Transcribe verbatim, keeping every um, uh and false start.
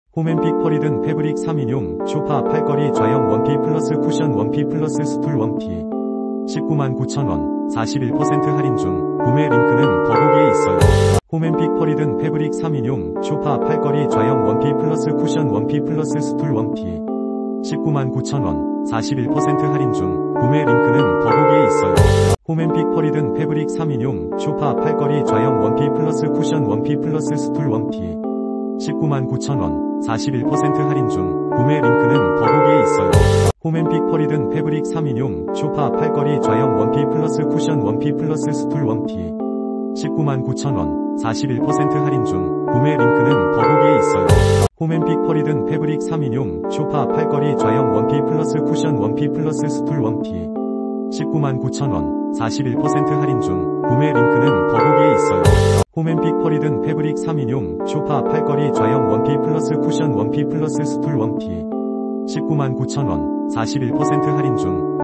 홈앤픽 펄이든 패브릭 삼 인용 쇼파 팔걸이 좌형 원피 플러스 쿠션 원피 플러스 스툴 원피 십구만 구천 원 사십일 퍼센트 할인 중. 구매 링크는 더보기에 있어요. 홈앤픽 펄이든 패브릭 삼 인용 쇼파 팔걸이 좌형 원피 플러스 쿠션 원피 플러스 스툴 원피 십구만 구천 원 사십일 퍼센트 할인 중. 구매 링크는 더보기에 있어요. 홈앤픽 펄이든 패브릭 삼 인용 쇼파 팔걸이 좌형 원피 플러스 쿠션 원피 플러스 스툴 원피 십구만 구천 원 사십일 퍼센트 할인 중. 구매 링크는 더보기에 있어요. 홈앤픽 펄이든 패브릭 삼 인용 쇼파 팔걸이 좌형 원피 플러스 쿠션 원피 플러스 스툴 원피 십구만 구천 원 사십일 퍼센트 할인 중. 구매 링크는 더보기에 있어요. 홈앤픽 펄이든 패브릭 삼 인용 쇼파 팔걸이 좌형 원피 플러스 쿠션 원피 플러스 스툴 원피 십구만 구천 원 사십일 퍼센트 할인 중. 구매 링크는 더보기에 있어요. 홈앤픽 펄이든 패브릭 삼 인용 쇼파 팔걸이 좌형 원피 플러스 쿠션 원피 플러스 스툴 원피 십구만 구천 원 사십일 퍼센트 할인 중.